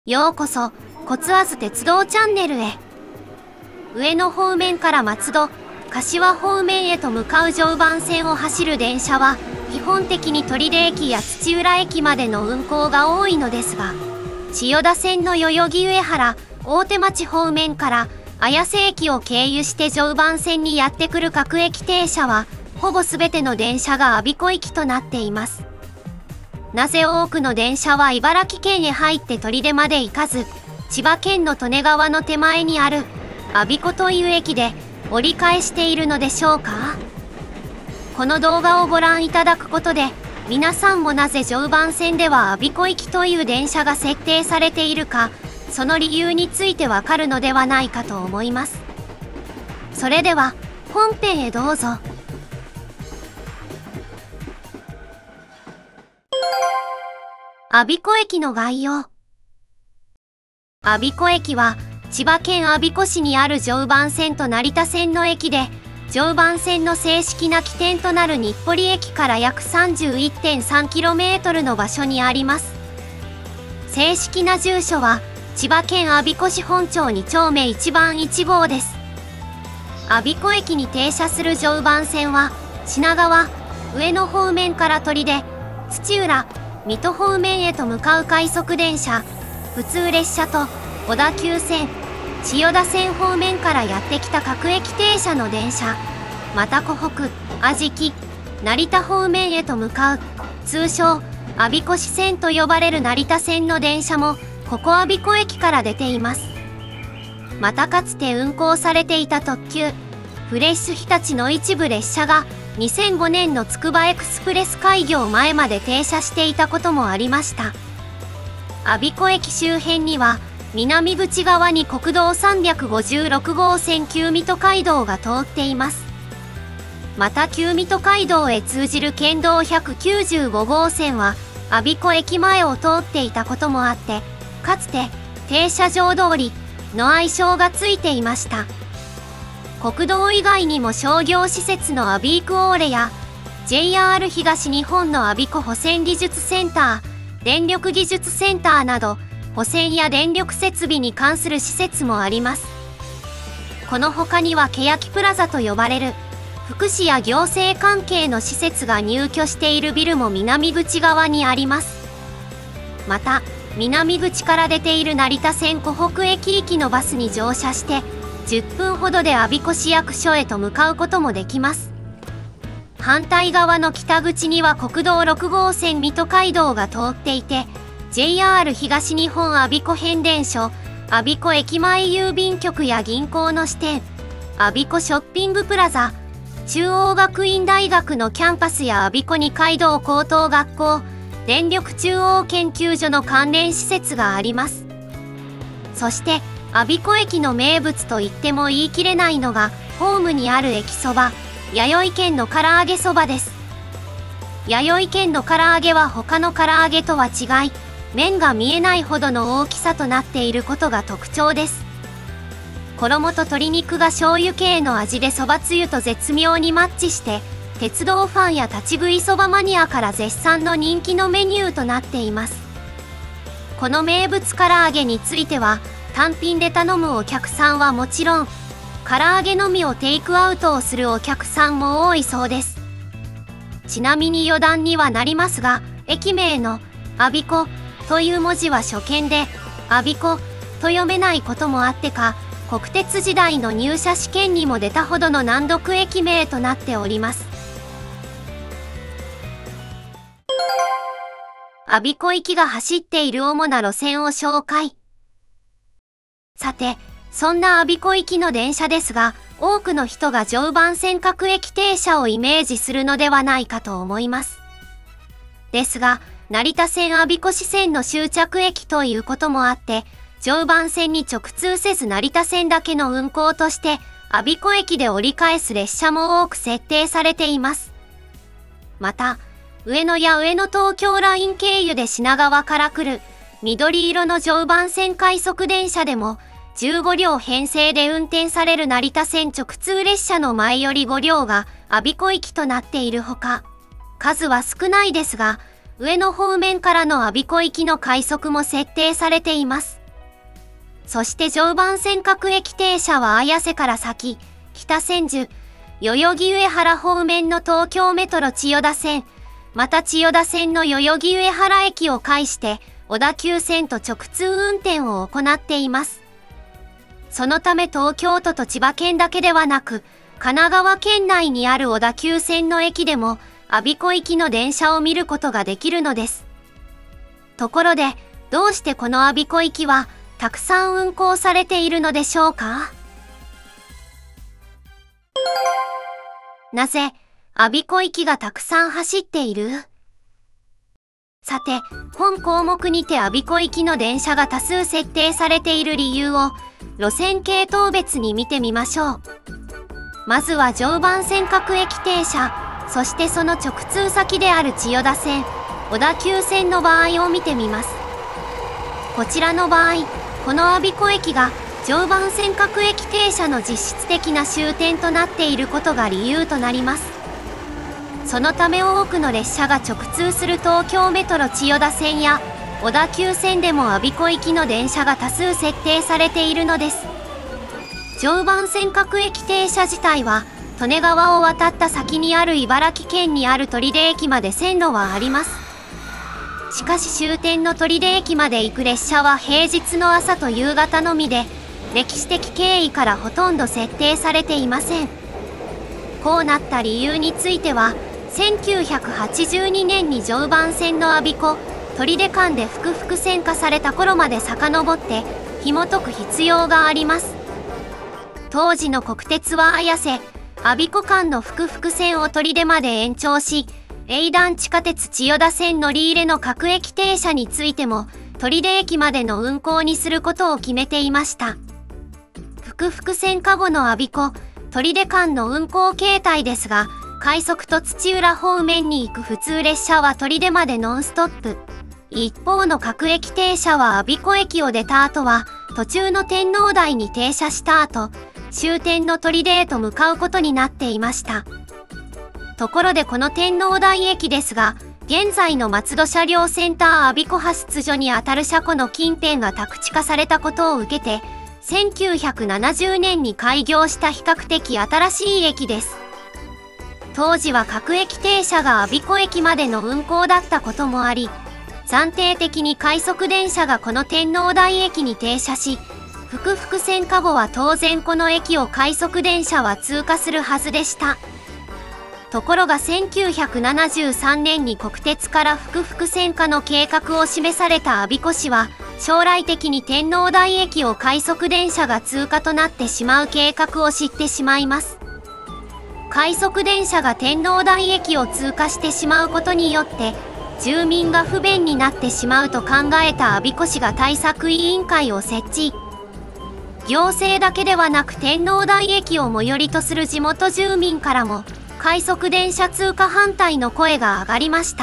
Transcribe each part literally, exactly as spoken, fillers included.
ようこそ、コツアズ鉄道チャンネルへ。上野方面から松戸、柏方面へと向かう常磐線を走る電車は、基本的に取手駅や土浦駅までの運行が多いのですが、千代田線の代々木上原、大手町方面から綾瀬駅を経由して常磐線にやってくる各駅停車は、ほぼ全ての電車が我孫子行きとなっています。なぜ多くの電車は茨城県へ入って取手まで行かず、千葉県の利根川の手前にある我孫子という駅で折り返しているのでしょうか。この動画をご覧いただくことで、皆さんもなぜ常磐線では我孫子行きという電車が設定されているか、その理由についてわかるのではないかと思います。それでは本編へどうぞ。我孫子駅の概要。我孫子駅は千葉県我孫子市にある常磐線と成田線の駅で、常磐線の正式な起点となる日暮里駅から約 さんじゅういってんさんキロメートル の場所にあります。正式な住所は千葉県我孫子市本町に丁目いちばんいち号です。我孫子駅に停車する常磐線は品川、上野方面から取手、土浦、水戸方面へと向かう快速電車、普通列車と小田急線、千代田線方面からやってきた各駅停車の電車、また湖北、安食、成田方面へと向かう通称我孫子支線と呼ばれる成田線の電車もここ我孫子駅から出ています。またかつて運行されていた特急フレッシュ日立の一部列車がにせんごねんのつくばエクスプレス開業前まで停車していたこともありました。我孫子駅周辺には南口側に国道さんびゃくごじゅうろく号線旧水戸街道が通っています。また旧水戸街道へ通じる県道ひゃくきゅうじゅうご号線は我孫子駅前を通っていたこともあって、かつて停車場通りの愛称がついていました。国道以外にも商業施設のアビークオーレや ジェイアール 東日本の我孫子保線技術センター、電力技術センターなど保線や電力設備に関する施設もあります。この他には欅プラザと呼ばれる福祉や行政関係の施設が入居しているビルも南口側にあります。また南口から出ている成田線湖北駅行きのバスに乗車してじゅっぷんほどで我孫子市役所へと向かうこともできます。反対側の北口には国道ろく号線水戸街道が通っていて、 ジェイアール 東日本我孫子変電所、我孫子駅前郵便局や銀行の支店、我孫子ショッピングプラザ、中央学院大学のキャンパスや我孫子二街道高等学校、電力中央研究所の関連施設があります。そして我孫子駅の名物と言っても言い切れないのがホームにある駅そば、弥生県の唐揚げそばです。弥生県の唐揚げは他の唐揚げとは違い、麺が見えないほどの大きさとなっていることが特徴です。衣と鶏肉が醤油系の味でそばつゆと絶妙にマッチして、鉄道ファンや立ち食いそばマニアから絶賛の人気のメニューとなっています。この名物唐揚げについては単品で頼むお客さんはもちろん、唐揚げのみをテイクアウトをするお客さんも多いそうです。ちなみに余談にはなりますが、駅名の我孫子という文字は初見で我孫子と読めないこともあってか、国鉄時代の入社試験にも出たほどの難読駅名となっております。我孫子行きが走っている主な路線を紹介。さて、そんな我孫子行きの電車ですが、多くの人が常磐線各駅停車をイメージするのではないかと思います。ですが、成田線我孫子支線の終着駅ということもあって、常磐線に直通せず成田線だけの運行として、我孫子駅で折り返す列車も多く設定されています。また、上野や上野東京ライン経由で品川から来る緑色の常磐線快速電車でも、じゅうご両編成で運転される成田線直通列車の前よりご両が我孫子行きとなっているほか、数は少ないですが、 上野方面からの我孫子行きの快速も設定されています。そして常磐線各駅停車は綾瀬から先、北千住、代々木上原方面の東京メトロ千代田線、また千代田線の代々木上原駅を介して、小田急線と直通運転を行っています。そのため東京都と千葉県だけではなく、神奈川県内にある小田急線の駅でも、我孫子行きの電車を見ることができるのです。ところで、どうしてこの我孫子行きは、たくさん運行されているのでしょうか？なぜ、我孫子行きがたくさん走っている？さて、本項目にて我孫子行きの電車が多数設定されている理由を、路線系統別に見てみましょう。まずは常磐線各駅停車、そしてその直通先である千代田線、小田急線の場合を見てみます。こちらの場合、この我孫子駅が常磐線各駅停車の実質的な終点となっていることが理由となります。そのため多くの列車が直通する東京メトロ千代田線や小田急線でも我孫子行きの電車が多数設定されているのです。常磐線各駅停車自体は利根川を渡った先にある茨城県にある取手駅まで線路はあります。しかし終点の取手駅まで行く列車は平日の朝と夕方のみで、歴史的経緯からほとんど設定されていません。こうなった理由については、せんきゅうひゃくはちじゅうにねんに常磐線の我孫子、取手間で複々線化された頃まで遡って紐解く必要があります。当時の国鉄は綾瀬、我孫子間の複々線を取手まで延長し、営団地下鉄千代田線乗り入れの各駅停車についても、取手駅までの運行にすることを決めていました。複々線化後の我孫子、取手間の運行形態ですが、快速と土浦方面に行く普通列車は取手までノンストップ。一方の各駅停車は我孫子駅を出た後は、途中の天王台に停車した後、終点の取手へと向かうことになっていました。ところでこの天王台駅ですが、現在の松戸車両センター我孫子派出所にあたる車庫の近辺が宅地化されたことを受けて、せんきゅうひゃくななじゅうねんに開業した比較的新しい駅です。当時は各駅停車が我孫子駅までの運行だったこともあり、暫定的に快速電車がこの天王台駅に停車し、複々線化後は当然この駅を快速電車は通過するはずでした。ところがせんきゅうひゃくななじゅうさんねんに国鉄から複々線化の計画を示された我孫子市は、将来的に天王台駅を快速電車が通過となってしまう計画を知ってしまいます。快速電車が天王台駅を通過してしまうことによって、住民が不便になってしまうと考えた我孫子市が対策委員会を設置。行政だけではなく天王台駅を最寄りとする地元住民からも快速電車通過反対の声が上がりました。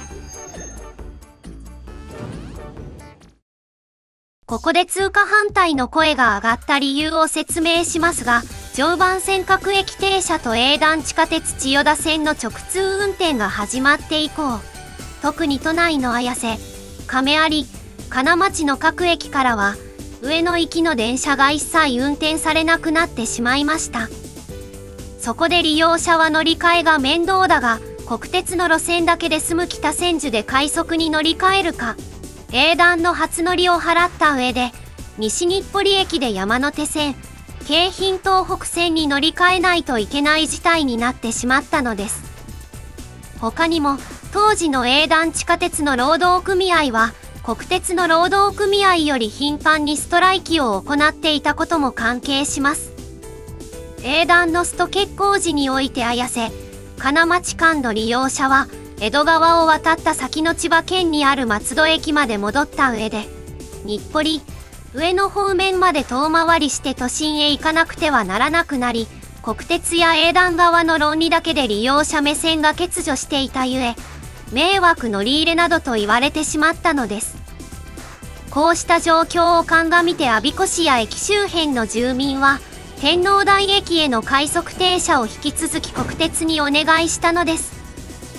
ここで通過反対の声が上がった理由を説明しますが、常磐線各駅停車と営団地下鉄千代田線の直通運転が始まって以降、特に都内の綾瀬、亀有、金町の各駅からは、上野行きの電車が一切運転されなくなってしまいました。そこで利用者は乗り換えが面倒だが、国鉄の路線だけで済む北千住で快速に乗り換えるか、営団の初乗りを払った上で、西日暮里駅で山手線、京浜東北線に乗り換えないといけない事態になってしまったのです。他にも、当時の営団地下鉄の労働組合は、国鉄の労働組合より頻繁にストライキを行っていたことも関係します。営団のスト決行時において綾瀬、金町間の利用者は、江戸川を渡った先の千葉県にある松戸駅まで戻った上で、日暮里、上野方面まで遠回りして都心へ行かなくてはならなくなり、国鉄や営団側の論理だけで利用者目線が欠如していたゆえ、迷惑乗り入れなどと言われてしまったのです。こうした状況を鑑みて我孫子市や駅周辺の住民は、天王台駅への快速停車を引き続き国鉄にお願いしたのです。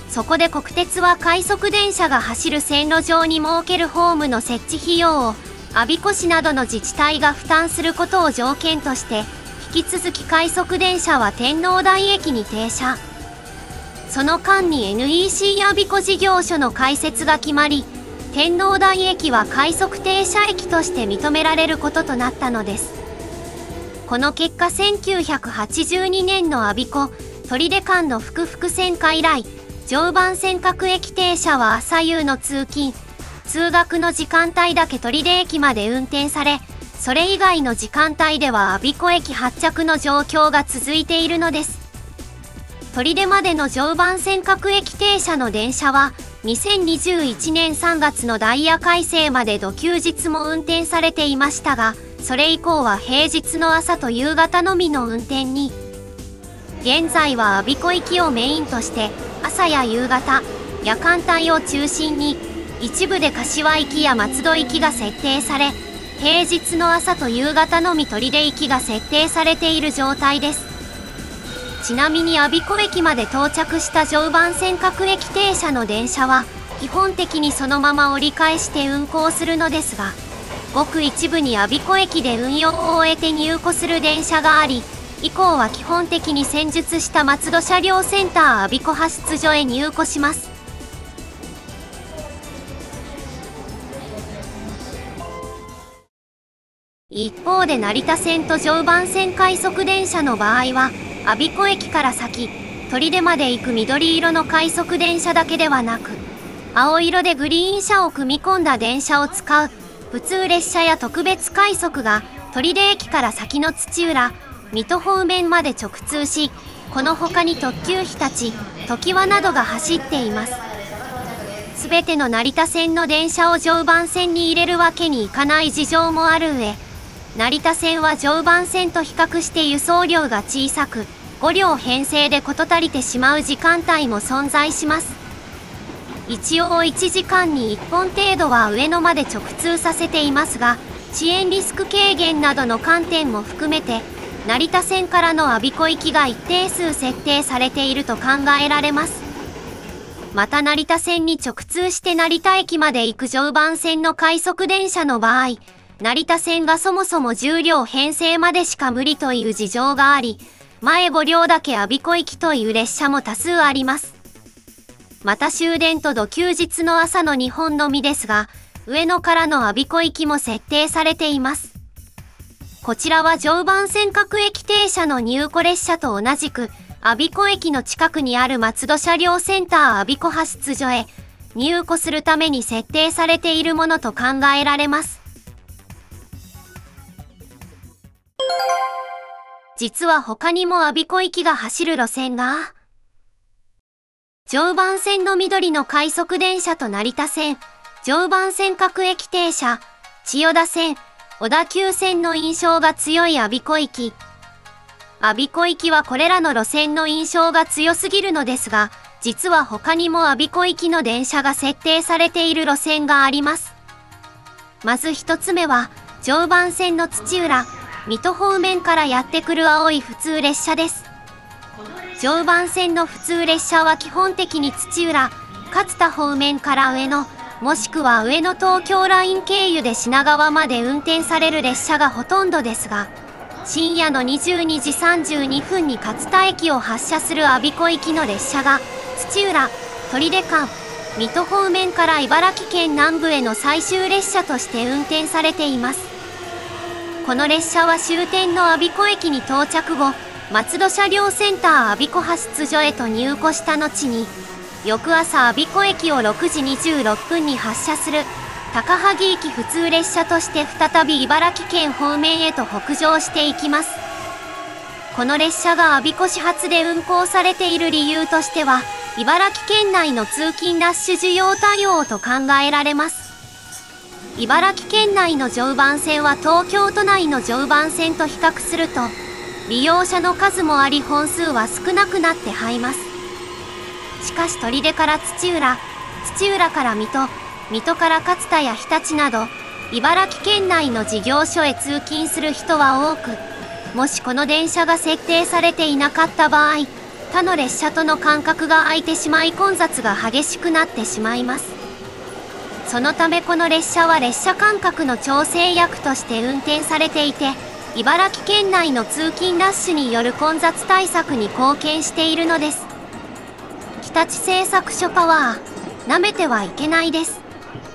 そこで国鉄は快速電車が走る線路上に設けるホームの設置費用を我孫子市などの自治体が負担することを条件として、引き続き快速電車は天王台駅に停車。その間に エヌイーシー 我孫子事業所の開設が決まり、天王台駅は快速停車駅として認められることとなったのです。この結果せんきゅうひゃくはちじゅうにねんの我孫子取手間の複々線化以来、常磐線各駅停車は朝夕の通勤、通学の時間帯だけ取手駅まで運転され、それ以外の時間帯では我孫子駅発着の状況が続いているのです。取手までの常磐線各駅停車の電車は、にせんにじゅういちねんさんがつのダイヤ改正まで土休日も運転されていましたが、それ以降は平日の朝と夕方のみの運転に。現在は我孫子行きをメインとして、朝や夕方、夜間帯を中心に、一部で柏行きや松戸行きが設定され、平日の朝と夕方のみ取手行きが設定されている状態です。ちなみに我孫子駅まで到着した常磐線各駅停車の電車は、基本的にそのまま折り返して運行するのですが、ごく一部に我孫子駅で運用を終えて入庫する電車があり、以降は基本的に戦術した松戸車両センター我孫子派出所へ入庫します。一方で成田線と常磐線快速電車の場合は、我孫子駅から先、取手まで行く緑色の快速電車だけではなく、青色でグリーン車を組み込んだ電車を使う普通列車や特別快速が取手駅から先の土浦、水戸方面まで直通し、この他に特急日立、常盤などが走っています。すべての成田線の電車を常磐線に入れるわけにいかない事情もある上、成田線は常磐線と比較して輸送量が小さく、ご両編成で事足りてしまう時間帯も存在します。一応いちじかんにいっぽん程度は上野まで直通させていますが、遅延リスク軽減などの観点も含めて、成田線からの我孫子行きが一定数設定されていると考えられます。また成田線に直通して成田駅まで行く常磐線の快速電車の場合、成田線がそもそもじゅう両編成までしか無理という事情があり、前ご両だけ我孫子行きという列車も多数あります。また終電と土休日の朝のにほんのみですが、上野からの我孫子行きも設定されています。こちらは常磐線各駅停車の入庫列車と同じく、我孫子駅の近くにある松戸車両センター我孫子派出所へ入庫するために設定されているものと考えられます。実は他にも我孫子行きが走る路線が、常磐線の緑の快速電車と成田線、常磐線各駅停車、千代田線、小田急線の印象が強い我孫子行き。我孫子行きはこれらの路線の印象が強すぎるのですが、実は他にも我孫子行きの電車が設定されている路線があります。まず一つ目は、常磐線の土浦、水戸方面からやってくる青い普通列車です。常磐線の普通列車は基本的に土浦、勝田方面から上野、もしくは上野東京ライン経由で品川まで運転される列車がほとんどですが、深夜のにじゅうにじさんじゅうにふんに勝田駅を発車する我孫子行きの列車が、土浦、取手間、水戸方面から茨城県南部への最終列車として運転されています。この列車は終点の我孫子駅に到着後、松戸車両センター我孫子派出所へと入庫した後に、翌朝我孫子駅をろくじにじゅうろっぷんに発車する高萩行き普通列車として再び茨城県方面へと北上していきます。この列車が我孫子始発で運行されている理由としては、茨城県内の通勤ラッシュ需要対応と考えられます。茨城県内の常磐線は東京都内の常磐線と比較すると、利用者の数もあり本数は少なくなって這います。しかし取手から土浦、土浦から水戸、水戸から勝田や日立など、茨城県内の事業所へ通勤する人は多く、もしこの電車が設定されていなかった場合、 他の列車との間隔が空いてしまい混雑が激しくなってしまいます。そのためこの列車は列車間隔の調整役として運転されていて、茨城県内の通勤ラッシュによる混雑対策に貢献しているのです。日立製作所パワー、舐めてはいけないです。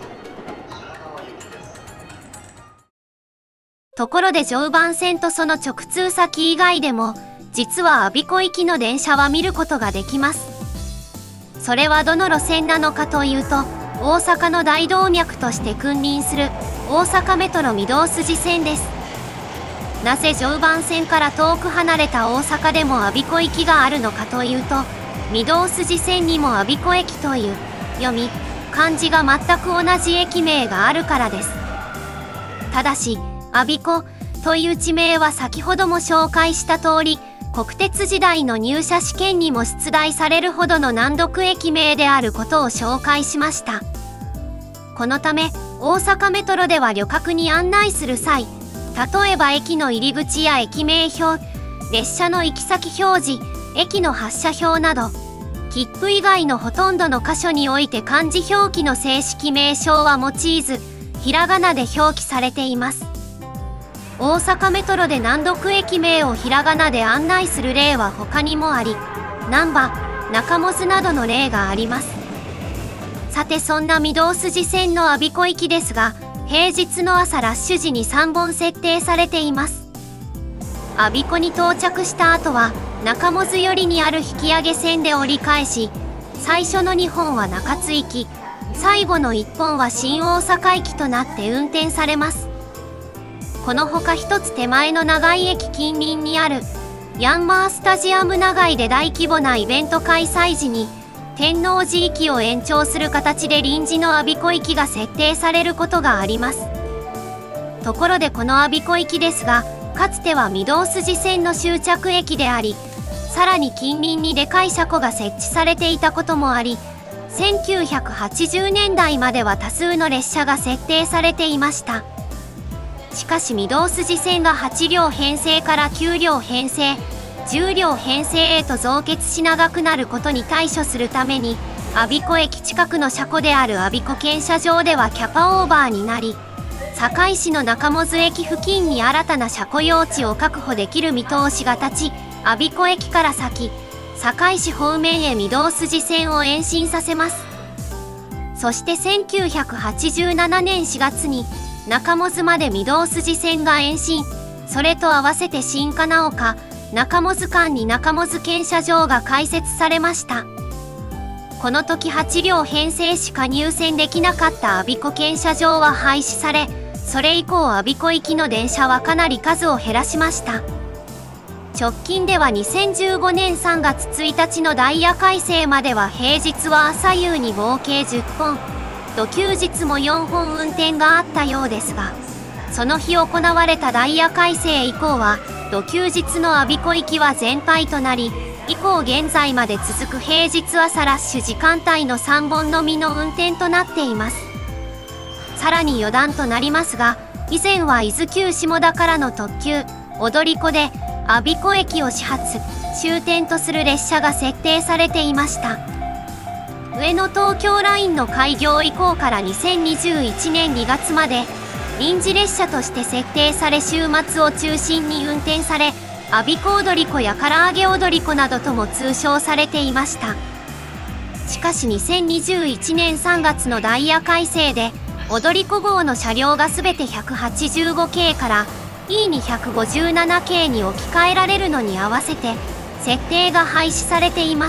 ところで常磐線とその直通先以外でも、実は我孫子行きの電車は見ることができます。それはどの路線なのかというと、大阪の大動脈として君臨する大阪メトロ御堂筋線です。なぜ常磐線から遠く離れた大阪でも我孫子行きがあるのかというと、御堂筋線にも我孫子駅という読み、漢字が全く同じ駅名があるからです。ただし、我孫子という地名は先ほども紹介した通り、国鉄時代の入社試験にも出題されるほどの難読駅名であることを紹介しました。このため、大阪メトロでは旅客に案内する際、例えば駅の入り口や駅名表、列車の行き先表示、駅の発車表など、切符以外のほとんどの箇所において漢字表記の正式名称は用いず、ひらがなで表記されています。大阪メトロで難読駅名をひらがなで案内する例は他にもあり、難波、中百などの例があります。さてそんな御堂筋線の我孫子行きですが、平日の朝ラッシュ時にさんぼん設定されています。我孫子に到着した後は、中百寄りにある引き上げ線で折り返し、最初のにほんは中津行き、最後のいっぽんは新大阪行きとなって運転されます。このほか一つ手前の長井駅近隣にあるヤンマースタジアム長井で大規模なイベント開催時に天王寺行きを延長する形で臨時の我孫子行きが設定されることがあります。ところでこの我孫子行きですが、かつては御堂筋線の終着駅であり、さらに近隣にでかい車庫が設置されていたこともあり、せんきゅうひゃくはちじゅうねんだいまでは多数の列車が設定されていました。しかし御堂筋線がはちりょう編成からきゅうりょう編成、じゅうりょう編成へと増結し長くなることに対処するために、我孫子駅近くの車庫である我孫子検車場ではキャパオーバーになり、堺市の中百駅付近に新たな車庫用地を確保できる見通しが立ち、我孫子駅から先、堺市方面へ御堂筋線を延伸させます。そしてせんきゅうひゃくはちじゅうななねんしがつに、中百まで御堂筋線が延伸、それと合わせて新金岡、中百間に中百検車場が開設されました。この時はちりょう編成しか入線できなかった我孫子検車場は廃止され、それ以降我孫子行きの電車はかなり数を減らしました。直近ではにせんじゅうごねんさんがつついたちのダイヤ改正までは平日は朝夕に合計じゅっぽん、土休日もよんほん運転があったようですが、その日行われたダイヤ改正以降は土休日の我孫子行きは全廃となり、以降現在まで続く平日朝ラッシュ時間帯のさんぼんのみの運転となっています。さらに余談となりますが、以前は伊豆急下田からの特急踊り子で我孫子駅を始発終点とする列車が設定されていました。上野東京ラインの開業以降からにせんにじゅういちねんにがつまで臨時列車として設定され、週末を中心に運転され、我孫子踊り子や唐揚げ踊り子などとも通称されていました。しかしにせんにじゅういちねんさんがつのダイヤ改正で踊り子号の車両がすべて ひゃくはちじゅうごけいから イーにひゃくごじゅうななけいに置き換えられるのに合わせて設定が廃止されています。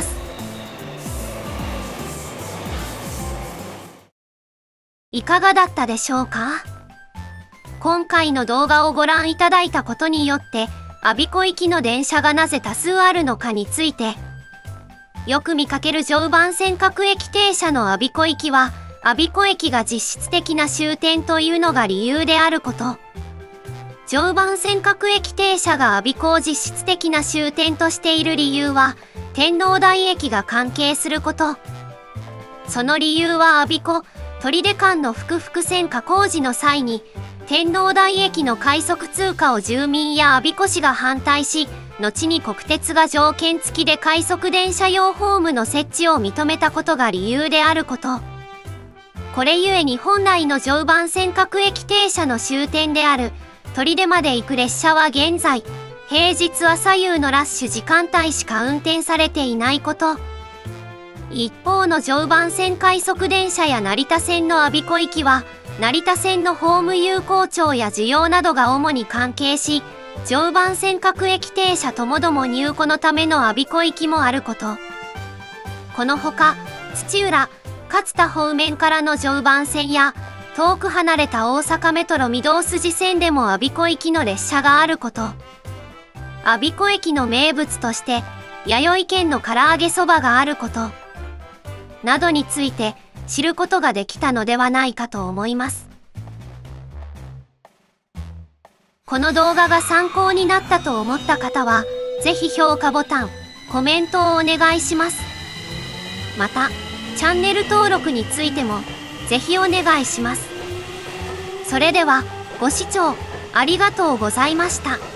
いかがだったでしょうか？今回の動画をご覧いただいたことによって、我孫子行きの電車がなぜ多数あるのかについて、よく見かける常磐線各駅停車の我孫子行きは、我孫子駅が実質的な終点というのが理由であること。常磐線各駅停車が我孫子を実質的な終点としている理由は、天王台駅が関係すること。その理由は我孫子、取手間の複々線化工事の際に、天王台駅の快速通過を住民や我孫子市が反対し、 後に国鉄が条件付きで快速電車用ホームの設置を認めたことが理由であること。これゆえに本来の常磐線各駅停車の終点である取手まで行く列車は現在、平日は左右のラッシュ時間帯しか運転されていないこと。一方の常磐線快速電車や成田線の我孫子行きは、成田線のホーム有効長や需要などが主に関係し、常磐線各駅停車ともども入庫のための我孫子行きもあること。このほか、土浦、勝田方面からの常磐線や、遠く離れた大阪メトロ御堂筋線でも我孫子行きの列車があること。我孫子駅の名物として、弥生県の唐揚げそばがあること。などについて知ることができたのではないかと思います。この動画が参考になったと思った方は、ぜひ評価ボタン、コメントをお願いします。また、チャンネル登録についても、ぜひお願いします。それでは、ご視聴ありがとうございました。